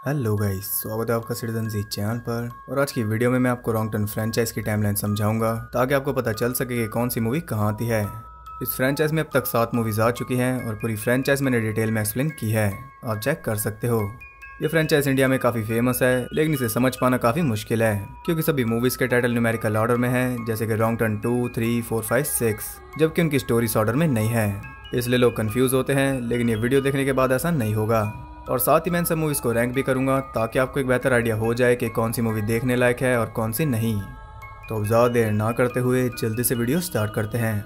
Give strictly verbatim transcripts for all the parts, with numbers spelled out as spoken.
Hello guys, स्वागत है आपका सिटीजन जी चैनल पर। और आज की वीडियो में मैं आपको रॉन्ग टर्न फ्रेंचाइज की टाइमलाइन समझाऊंगा ताकि आपको पता चल सके कि कौन सी मूवी कहाँ आती है। इस फ्रेंचाइज में अब तक सात मूवीज आ चुकी हैं और पूरी फ्रेंचाइज मैंने डिटेल में एक्सप्लेन की है, आप चेक कर सकते हो। ये फ्रेंचाइज इंडिया में काफ़ी फेमस है, लेकिन इसे समझ पाना काफ़ी मुश्किल है क्योंकि सभी मूवीज़ के टाइटल न्यूमेरिकल ऑर्डर में है, जैसे कि wrong turn two, three, four, five, six, जबकि उनकी स्टोरीज ऑर्डर में नहीं है। इसलिए लोग कंफ्यूज होते हैं, लेकिन ये वीडियो देखने के बाद ऐसा नहीं होगा। और साथ ही मैं इन सब मूवीज़ को रैंक भी करूँगा ताकि आपको एक बेहतर आइडिया हो जाए कि कौन सी मूवी देखने लायक है और कौन सी नहीं। तो अब ज़्यादा देर ना करते हुए जल्दी से वीडियो स्टार्ट करते हैं।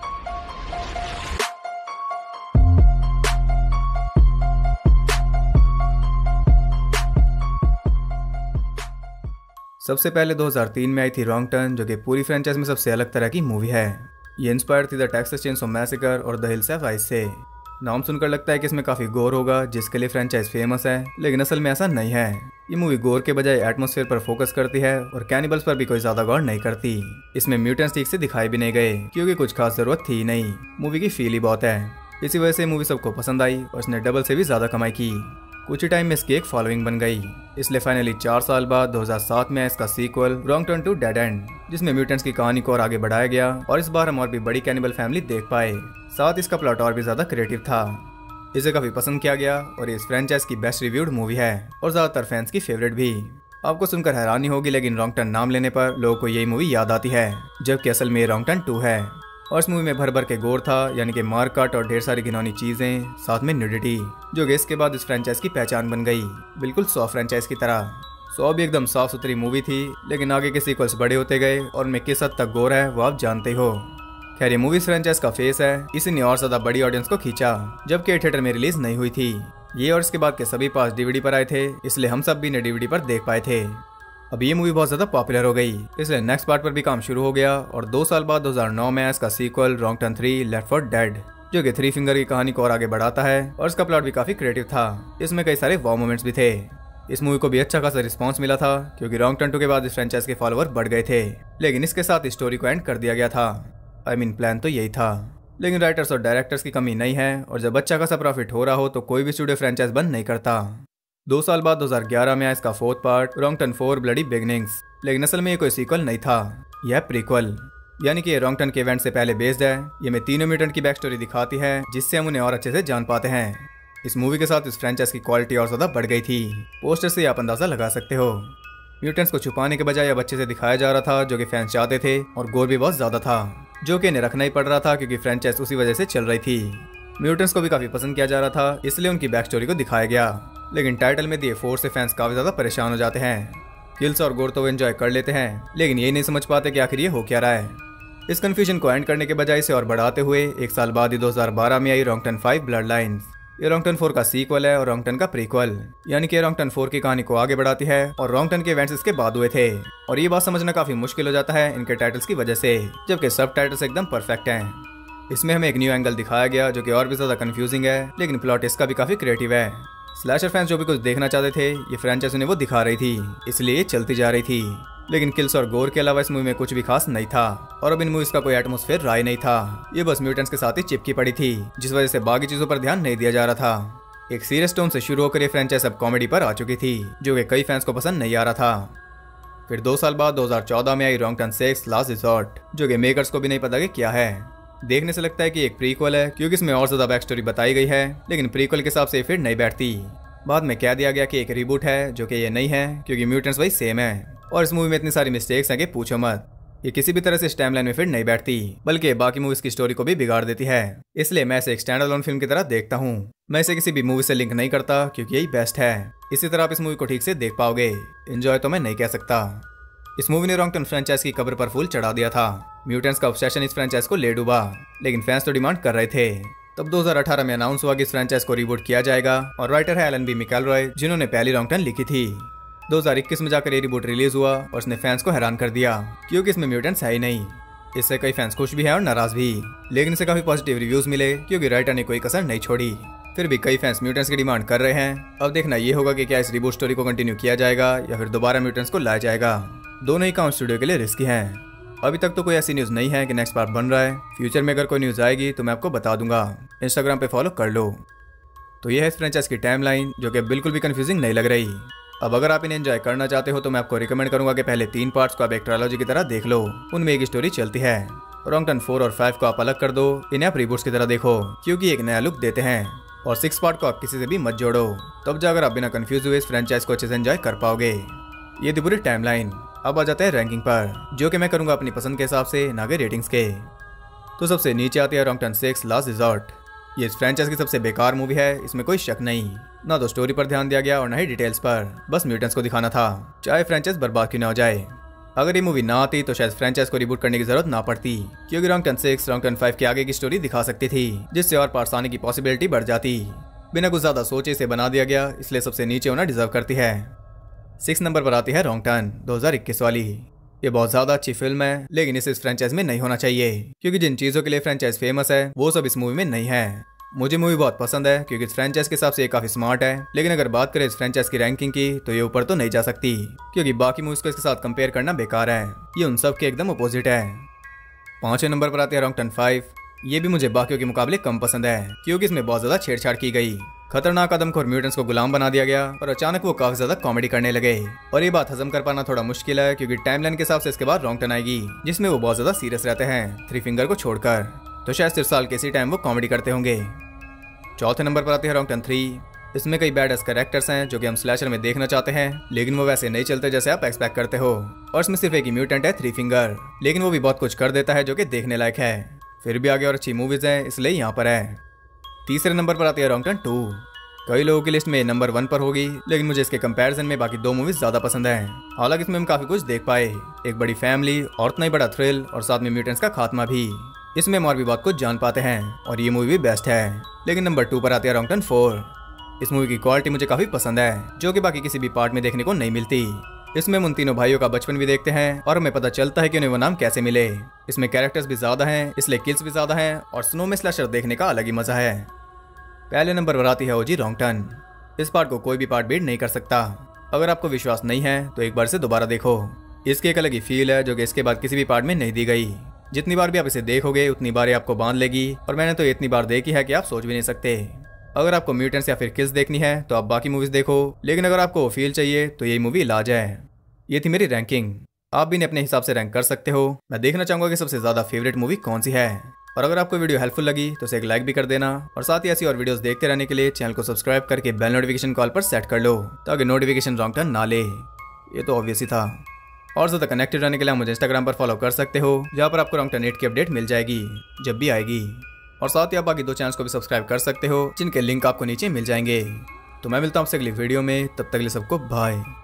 सबसे पहले दो हज़ार तीन में आई थी रॉन्ग टर्न, जो कि पूरी फ्रेंचाइज में सबसे अलग तरह की मूवी है। ये इंस्पायर थी द टेक्सास चेनसॉ मैसेकर और द हिल्स ऑफ आइस से। नाम सुनकर लगता है कि इसमें काफी गोर होगा, जिसके लिए फ्रेंचाइज फेमस है, लेकिन असल में ऐसा नहीं है। ये मूवी गोर के बजाय एटमॉस्फेयर पर फोकस करती है और कैनिबल्स पर भी कोई ज्यादा गौर नहीं करती। इसमें म्यूटेंट्स ठीक से दिखाई भी नहीं गए क्योंकि कुछ खास जरूरत थी नहीं, मूवी की फील ही बहुत है। इसी वजह से मूवी सबको पसंद आई और इसने डबल से भी ज्यादा कमाई की। कुछ ही टाइम में इसकी एक फॉलोइंग बन गई, इसलिए फाइनली चार साल बाद दो हज़ार सात में इसका sequel wrong turn two dead end, जिसमें म्यूटेंट्स की कहानी को और आगे बढ़ाया गया और इस बार हम और भी बड़ी कैनिबल फैमिली देख पाए। साथ इसका प्लॉट और भी ज्यादा क्रिएटिव था। इसे काफी पसंद किया गया और इस फ्रेंचाइज की बेस्ट रिव्यूड मूवी है और ज्यादातर फैंस की फेवरेट भी। आपको सुनकर हैरानी होगी, लेकिन रॉन्ग टर्न नाम लेने पर लोगों को यही मूवी याद आती है, जबकि असल में रॉन्ग टर्न टू है। और इस मूवी में भर भर के गोर था, यानी कि मार काट और ढेर सारी घिनौनी चीजें, साथ में न्यूडिटी, जो कि इसके बाद इस फ्रेंचाइज की पहचान बन गई, बिल्कुल सौ फ्रेंचाइज की तरह। सौ भी एकदम साफ सुथरी मूवी थी, लेकिन आगे के सीक्वल्स बड़े होते गए और उनमें किस हद तक गोर है वो आप जानते हो। खैर, ये मूवी फ्रेंचाइज का फेस है, इसी ने और ज्यादा बड़ी ऑडियंस को खींचा, जबकि थिएटर में रिलीज नहीं हुई थी। ये और इसके बाद के सभी पार्ट्स डीवीडी पर आए थे, इसलिए हम सब भी इन्हें डीवीडी पर देख पाए थे। अब ये मूवी बहुत ज्यादा पॉपुलर हो गई, इसलिए नेक्स्ट पार्ट पर भी काम शुरू हो गया और दो साल बाद दो हज़ार नौ में इसका sequel wrong turn three left for dead, जो कि थ्री फिंगर की कहानी को और आगे बढ़ाता है और इसका प्लॉट भी काफी क्रिएटिव था। इसमें कई सारे वाव मोमेंट्स भी थे। इस मूवी को भी अच्छा खासा रिस्पांस मिला था क्योंकि रॉन्ग टर्न टू के बाद इस फ्रेंचाइज के फॉलोअर बढ़ गए थे, लेकिन इसके साथ स्टोरी को एंड कर दिया गया था। आई मीन प्लान तो यही था, लेकिन राइटर्स और डायरेक्टर्स की कमी नहीं है और जब अच्छा खासा प्रॉफिट हो रहा हो तो कोई भी स्टूडियो फ्रेंचाइज बंद नहीं करता। दो साल बाद दो हज़ार ग्यारह में आया इसका fourth part wrong turn four bloody beginnings, लेकिन असल में ये कोई सीक्वल नहीं था, यह प्रीक्वल, यानी कि ये रॉन्ग टर्न के इवेंट से पहले बेस्ड है। ये में तीनों म्यूटेंट की बैक स्टोरी दिखाती है, जिससे हम उन्हें और अच्छे से जान पाते हैं। इस मूवी के साथ इस फ्रेंचाइज की क्वालिटी और ज्यादा बढ़ गई थी। पोस्टर से आप अंदाजा लगा सकते हो। म्यूटेंट्स को छुपाने के बजाय अब अच्छे से दिखाया जा रहा था, जो कि फैंस चाहते थे, और गोर भी बहुत ज्यादा था, जो कि इन्हें रखना ही पड़ रहा था क्योंकि फ्रेंचाइज उसी वजह से चल रही थी। म्यूटेंट्स को भी काफी पसंद किया जा रहा था, इसलिए उनकी बैक स्टोरी को दिखाया गया, लेकिन टाइटल में दिए फोर से फैंस काफी ज्यादा परेशान हो जाते हैं। किल्स और गोर तो वो एंजॉय कर लेते हैं, लेकिन ये नहीं समझ पाते कि आखिर ये हो क्या रहा है। इस कंफ्यूजन को एंड करने के बजाय इसे और बढ़ाते हुए एक साल बाद ही दो हज़ार बारह में आई wrong turn five bloodlines. ये रॉन्ग टर्न फोर का सीक्वल है और रॉन्ग टर्न का प्रीक्वल, यानी कि रॉन्ग टर्न फोर की कहानी को आगे बढ़ाती है और रॉन्ग टर्न के इवेंट्स इसके बाद हुए थे। और ये बात समझना काफी मुश्किल हो जाता है इनके टाइटल्स की वजह से, जबकि सब टाइटल्स एकदम परफेक्ट हैं। इसमें हमें एक न्यू एंगल दिखाया गया जो कि और भी ज्यादा कंफ्यूजिंग है, लेकिन प्लॉट इसका भी काफी क्रिएटिव है। स्लैशर फैंस जो भी कुछ देखना चाहते थे, ये फ्रेंचाइज उन्हें वो दिखा रही थी, इसलिए ये चलती जा रही थी। लेकिन किल्स और गोर के अलावा इस मूवी में कुछ भी खास नहीं था और अब इन मूवीज का कोई एटमॉस्फेयर रहा ही नहीं था। ये बस म्यूटेंट्स के साथ ही चिपकी पड़ी थी, जिस वजह से बाकी चीजों पर ध्यान नहीं दिया जा रहा था। एक सीरियस टोन से शुरू होकर ये फ्रेंचाइज अब कॉमेडी पर आ चुकी थी, जो कि कई फैंस को पसंद नहीं आ रहा था। फिर दो साल बाद दो हज़ार चौदह में आई wrong turn six last resort, जो कि मेकर्स को भी नहीं पता कि क्या है। देखने से लगता है कि एक प्रीक्वल है क्योंकि इसमें और ज्यादा बैक स्टोरी बताई गई है, लेकिन प्रीक्वल के हिसाब से फिर नहीं बैठती। बाद में कह दिया गया कि एक रिबूट है, जो कि ये नहीं है क्योंकि म्यूटेंट्स वही सेम है और इस मूवी में इतनी सारी मिस्टेक्स हैं कि पूछो मत। ये किसी भी तरह से इस टाइमलाइन में फिर नहीं बैठती, बल्कि बाकी मूवीज की स्टोरी को भी बिगाड़ देती है। इसलिए मैं इसे एक स्टैंड अलोन फिल्म की तरह देखता हूँ। मैं इसे किसी भी मूवी से लिंक नहीं करता क्योंकि यही बेस्ट है। इसी तरह आप इस मूवी को ठीक से देख पाओगे। एंजॉय तो मैं नहीं कह सकता। इस मूवी ने रॉन्ग टर्न फ्रेंचाइज की कब्र पर फूल चढ़ा दिया था। म्यूटेंट्स का ऑब्सेशन इस फ्रेंचाइज को ले डूबा, लेकिन फैंस तो डिमांड कर रहे थे। तब दो हज़ार अठारह में अनाउंस हुआ कि इस फ्रेंचाइज को रिबूट किया जाएगा और राइटर है एलन बी मिकेलरॉय, जिन्होंने पहली रॉन्ग टर्न लिखी थी। दो हज़ार इक्कीस में जाकर ये रिबूट रिलीज हुआ और इसने फैंस को हैरान कर दिया क्योंकि इसमें म्यूटेंट्स है ही नहीं। इससे कई फैंस खुश भी हैं और नाराज भी, लेकिन इसे काफी पॉजिटिव रिव्यूज मिले क्योंकि राइटर ने कोई कसर नहीं छोड़ी। फिर भी कई फैंस म्यूटेंट्स की डिमांड कर रहे हैं। अब देखना ये होगा कि क्या इस रिबूट स्टोरी को कंटिन्यू किया जाएगा या फिर दोबारा म्यूटेंट्स को लाया जाएगा। दोनों ही काम स्टूडियो के लिए रिस्की हैं। अभी तक तो कोई ऐसी न्यूज़ नहीं है कि नेक्स्ट पार्ट बन रहा है। फ्यूचर में अगर कोई न्यूज़ आएगी तो मैं आपको बता दूंगा। इंस्टाग्राम पे फॉलो कर लो। तो यह है इस फ्रेंचाइज की टाइमलाइन, जो कि बिल्कुल भी कंफ्यूजिंग नहीं लग रही। अब अगर आप इन्हें एंजॉय करना चाहते हो तो मैं आपको रिकमेंड करूंगा कि पहले तीन पार्ट्स को आप एक ट्रायोलॉजी की तरह देख लो, उनमें एक स्टोरी चलती है। रॉन्ग टर्न फोर और फाइव को आप अलग कर दो, इन्हें आप रिबूट्स की तरह देखो क्योंकि एक नया लुक देते हैं। और सिक्स पार्ट को आप किसी से भी मत जोड़ो, तब जाकर आप बिना कंफ्यूज हुए इस फ्रेंचाइज को अच्छे से एंजॉय कर पाओगे। ये थी पूरी टाइमलाइन। अब आ जाते हैं रैंकिंग पर, जो कि मैं करूंगा अपनी पसंद के हिसाब से, ना कि रेटिंग्स के। तो सबसे नीचे आती है wrong turn six last resort. ये इस फ्रेंचाइज की सबसे बेकार मूवी है, इसमें कोई शक नहीं। ना तो स्टोरी पर ध्यान दिया गया और ना ही डिटेल्स पर, बस म्यूटेंट्स को दिखाना था, चाहे फ्रेंचाइज बर्बाद क्यों ना हो जाए। अगर ये मूवी ना आती तो शायद फ्रेंचाइज को रिबूट करने की जरूरत ना पड़ती, क्योंकि wrong turn six wrong turn five के आगे की स्टोरी दिखा सकती थी, जिससे और पार्ट्स आने की पॉसिबिलिटी बढ़ जाती। बिना कुछ ज्यादा सोचे इसे बना दिया गया, इसलिए सबसे नीचे होना डिजर्व करती है। सिक्स नंबर पर आती है रॉन्ग टर्न दो हज़ार इक्कीस वाली। ये बहुत ज्यादा अच्छी फिल्म है, लेकिन इसे इस फ्रेंचाइज में नहीं होना चाहिए, क्योंकि जिन चीजों के लिए फ्रेंचाइज फेमस है वो सब इस मूवी में नहीं है। मुझे मूवी बहुत पसंद है क्योंकि इस फ्रेंचाइज के हिसाब से ये काफी स्मार्ट है, लेकिन अगर बात करें इस फ्रेंचाइज की रैंकिंग की तो ये ऊपर तो नहीं जा सकती, क्योंकि बाकी मूवीज को इसके साथ कंपेयर करना बेकार है। ये उन सब के एकदम अपोजिट है। पांचवें नंबर पर आती है रॉन्ग टर्न फाइव। ये भी मुझे बाकियों के मुकाबले कम पसंद है, क्योंकि इसमें बहुत ज्यादा छेड़छाड़ की गई। खतरनाक आदमखोर म्यूटेंट्स को गुलाम बना दिया गया और अचानक वो काफी ज्यादा कॉमेडी करने लगे। और ये बात हजम कर पाना थोड़ा मुश्किल है, क्योंकि टाइमलाइन के हिसाब से इसके बाद रॉन्ग टर्न आएगी, जिसमें वो बहुत ज्यादा सीरियस रहते हैं, थ्री फिंगर को छोड़कर। तो शायद सिर्फ साल के इसी टाइम वो कॉमेडी करते होंगे। चौथे नंबर पर आती है रॉन्ग टर्न थ्री। इसमें कई बैड एस कैरेक्टर्स हैं जो कि हम स्लैशर में देखना चाहते हैं, लेकिन वो वैसे नहीं चलते जैसे आप एक्सपेक्ट करते हो। और इसमें सिर्फ एक ही म्यूटेंट है, थ्री फिंगर, लेकिन वो भी बहुत कुछ कर देता है जो कि देखने लायक है। फिर भी आगे और अच्छी मूवीज हैं, इसलिए यहाँ पर है। तीसरे नंबर पर आती है रॉन्ग टर्न टू। कई लोगों की लिस्ट में नंबर वन पर होगी, लेकिन मुझे इसके कंपैरिजन में बाकी दो मूवीज ज्यादा पसंद है। हालांकि इसमें हम काफी कुछ देख पाए, एक बड़ी फैमिली और उतना ही बड़ा थ्रिल, और साथ में म्यूटेंट्स का खात्मा भी। इसमें हम और भी बहुत कुछ जान पाते हैं, और ये मूवी भी बेस्ट है। लेकिन नंबर टू पर आती है रॉन्ग टर्न फोर। इस मूवी की क्वालिटी मुझे काफी पसंद है, जो कि बाकी किसी भी पार्ट में देखने को नहीं मिलती। इसमें हम उन तीनों भाइयों का बचपन भी देखते हैं, और हमें पता चलता है कि उन्हें वो नाम कैसे मिले। इसमें कैरेक्टर्स भी ज्यादा हैं, इसलिए किल्स भी ज्यादा हैं, और स्नो में स्लैशर देखने का अलग ही मजा है। पहले नंबर पर आती है ओजी रॉन्ग टर्न। इस पार्ट को कोई भी पार्ट बीट नहीं कर सकता। अगर आपको विश्वास नहीं है तो एक बार से दोबारा देखो। इसकी एक अलग ही फील है, जो कि इसके बाद किसी भी पार्ट में नहीं दी गई। जितनी बार भी आप इसे देखोगे उतनी बार ये आपको बांध लेगी, और मैंने तो इतनी बार देखी है कि आप सोच भी नहीं सकते। अगर आपको म्यूटेंट्स या फिर किल्स देखनी है तो आप बाकी मूवीज देखो, लेकिन अगर आपको वो फील चाहिए तो यही मूवी इलाज है। ये थी मेरी रैंकिंग। आप भी इन्हें अपने हिसाब से रैंक कर सकते हो। मैं देखना चाहूंगा कि सबसे ज्यादा फेवरेट मूवी कौन सी है। और अगर आपको वीडियो हेल्पफुल लगी तो उसे एक लाइक भी कर देना, और साथ ही ऐसी और वीडियोस देखते रहने के लिए चैनल को सब्सक्राइब करके बेल नोटिफिकेशन कॉल पर सेट कर लो, ताकि नोटिफिकेशन रॉन्ग टर्न ना ले। ये तो ऑब्वियस ही था। और ज़्यादा कनेक्टेड रहने के लिए मुझे इंस्टाग्राम पर फॉलो कर सकते हो, जहाँ पर आपको रॉन्ग टर्न एट की अपडेट मिल जाएगी जब भी आएगी। और साथ ही आप बाकी दो चैनल्स को भी सब्सक्राइब कर सकते हो, जिनके लिंक आपको नीचे मिल जाएंगे। तो मैं मिलता हूँ आपसे अगली वीडियो में, तब तक के लिए सबको बाय।